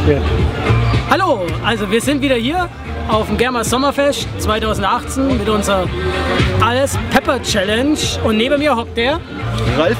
Ja. Hallo, also wir sind wieder hier auf dem Germa Sommerfest 2018 mit unserer ALS Pepper Challenge und neben mir hockt der Ralf.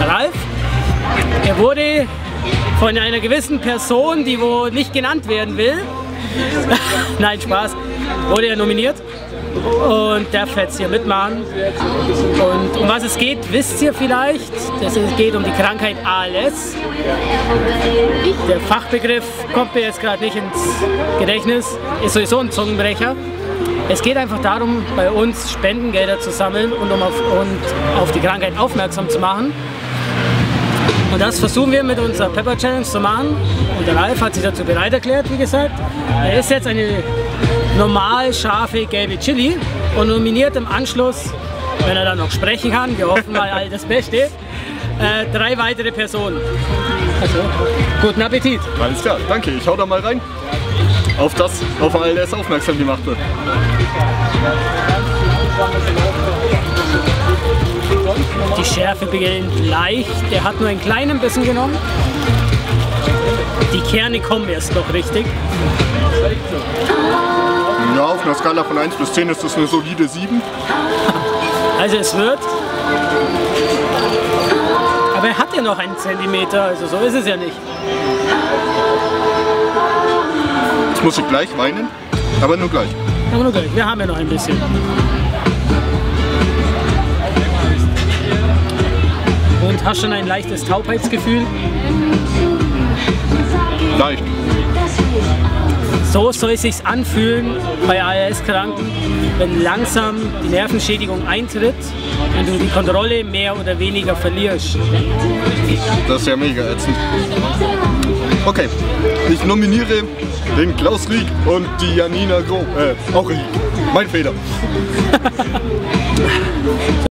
Er wurde von einer gewissen Person, die wohl nicht genannt werden will, nein Spaß, wurde er nominiert und darf jetzt hier mitmachen. Und um was es geht, wisst ihr vielleicht. Es geht um die Krankheit ALS. Der Fachbegriff kommt mir jetzt gerade nicht ins Gedächtnis, ist sowieso ein Zungenbrecher. Es geht einfach darum, bei uns Spendengelder zu sammeln und auf die Krankheit aufmerksam zu machen. Und das versuchen wir mit unserer Pepper Challenge zu machen. Und der Ralf hat sich dazu bereit erklärt, wie gesagt. Er ist jetzt eine normal scharfe gelbe Chili und nominiert im Anschluss, wenn er dann noch sprechen kann, wir hoffen mal all das Beste, 3 weitere Personen. Also, guten Appetit! Alles klar, danke. Ich hau da mal rein. Auf ALS aufmerksam gemacht wird. Die Schärfe beginnt leicht, der hat nur einen kleinen Bissen genommen. Die Kerne kommen erst noch richtig. Ja, auf einer Skala von 1 bis 10 ist das eine solide 7. Also es wird. Aber er hat ja noch einen Zentimeter, also so ist es ja nicht. Jetzt muss ich gleich weinen, aber nur gleich. Aber nur gleich, wir haben ja noch ein bisschen. Und hast schon ein leichtes Taubheitsgefühl? Leicht. So soll es sich anfühlen bei ALS-Kranken, wenn langsam die Nervenschädigung eintritt und du die Kontrolle mehr oder weniger verlierst. Das ist ja mega ätzend. Okay, ich nominiere den Klaus Rieck und die Janina Groh. Auch Rieck. Mein Fehler.